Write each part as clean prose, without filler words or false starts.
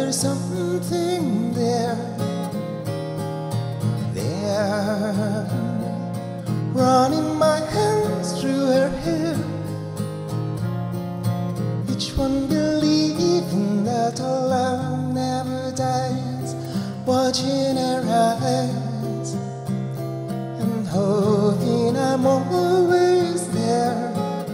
there's something there, running my hands through her hair, each one believing that our love never dies, watching her eyes and hoping I'm always there.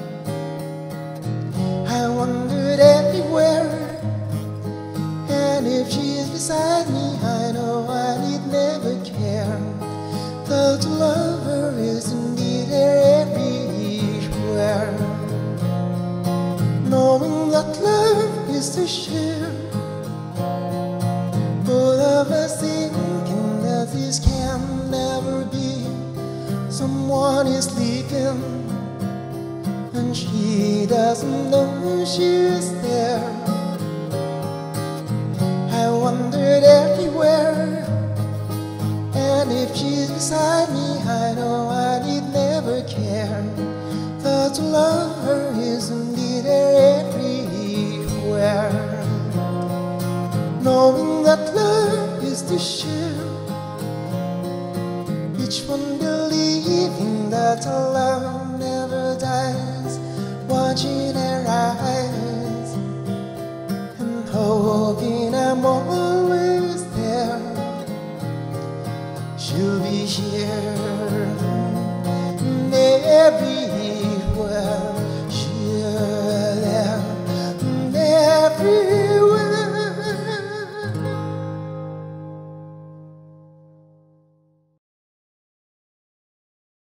I wandered everywhere, and if she's beside me, I know I need never care. Though to love her is indeed everywhere, knowing that love is to share. Both of us thinking that this can never be. Someone is sleeping and she doesn't know she's there. I wandered everywhere, and if she's beside me, I know I need never care. Though to love her is indeed everywhere, knowing that love is to share, each one believing that our love